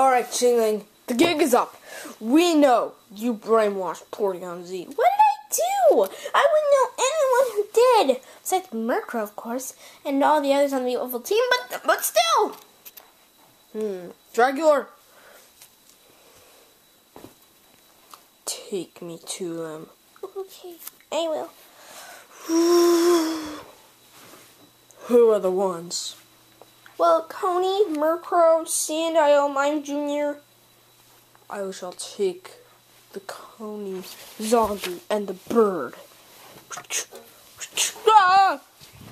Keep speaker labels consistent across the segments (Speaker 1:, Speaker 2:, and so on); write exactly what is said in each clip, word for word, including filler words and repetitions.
Speaker 1: Alright, Chingling, the gig is up. We know you brainwashed Porygon Z.
Speaker 2: What did I do? I wouldn't know anyone who did. Besides Murkrow, of course, and all the others on the Oval team, but but still.
Speaker 1: Hmm. Dragular. Take me to them.
Speaker 2: Okay, I will.
Speaker 1: Who are the ones?
Speaker 2: Well, Coney, Murkrow, Sandile, Mime Junior
Speaker 1: I shall take the Coney, Zombie, and the bird. Ah!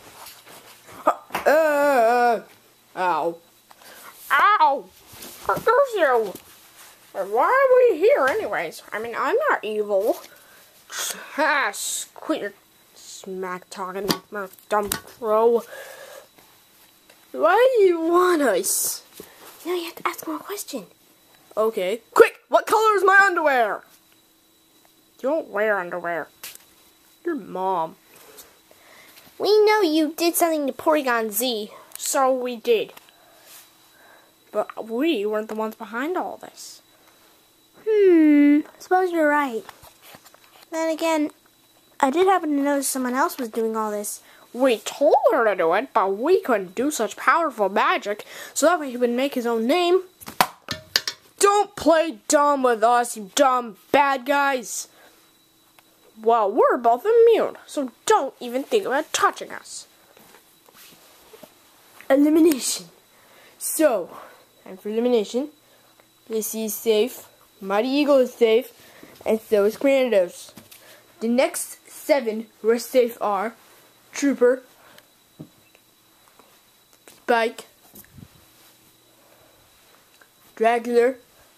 Speaker 1: Uh, ow.
Speaker 3: Ow! What goes you? Why are we here anyways? I mean, I'm not evil. Ah, quit your smack talking, my dumb crow.
Speaker 1: Why do you want us?
Speaker 2: Now you have to ask more question.
Speaker 1: Okay. Quick! What color is my underwear?
Speaker 3: You don't wear underwear.
Speaker 1: Your mom.
Speaker 2: We know you did something to Porygon Z.
Speaker 3: So we did. But we weren't the ones behind all this.
Speaker 2: Hmm, suppose you're right. Then again, I did happen to notice someone else was doing all this.
Speaker 3: We told her to do it, but we couldn't do such powerful magic, so that way he would make his own name.
Speaker 1: Don't play dumb with us, you dumb bad guys.
Speaker 3: Well, we're both immune, so don't even think about touching us.
Speaker 1: Elimination. So, time for elimination. Lissy is safe, Mighty Eagle is safe, and so is Granados. The next seven who are safe are Trooper, Spike, Dragular,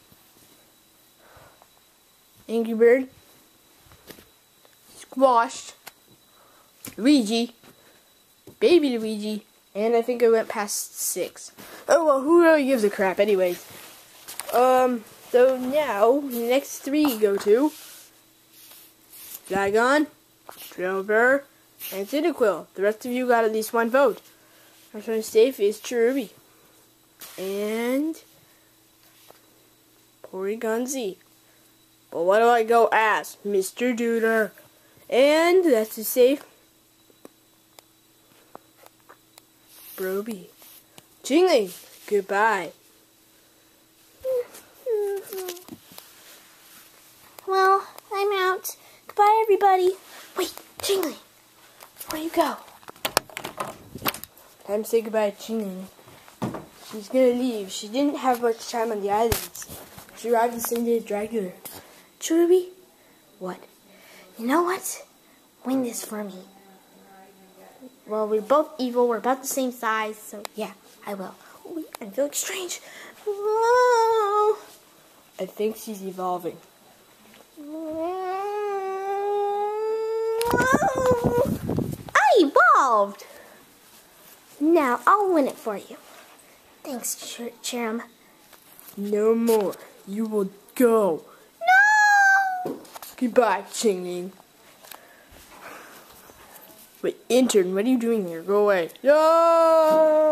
Speaker 1: Angry Bird, Squashed, Luigi, Baby Luigi, and I think I went past six. Oh well, who really gives a crap anyways? Um, so now, the next three go to Flygon, Drover, and Cyndaquil. The rest of you got at least one vote. First one safe is Cherubi. And Porygon Z. But what do I go as? Mister Duder. And that's a safe Broby. Chingling, goodbye.
Speaker 2: Well, I'm out. Goodbye, everybody. Wait, Chingling, where you go?
Speaker 1: Time to say goodbye to Chingling. She's gonna leave. She didn't have much time on the islands. She arrived the same day as Dragular.
Speaker 2: Cherubi? What? You know what? Win this for me. Well, we're both evil. We're about the same size, so yeah, I will. Ooh, I'm feeling strange. Whoa.
Speaker 1: I think she's evolving.
Speaker 2: I evolved! Now, I'll win it for you. Thanks, Ch Cherum.
Speaker 1: No more. You will go.
Speaker 2: No!
Speaker 1: Goodbye, Chingling. Wait, intern, what are you doing here? Go away. No!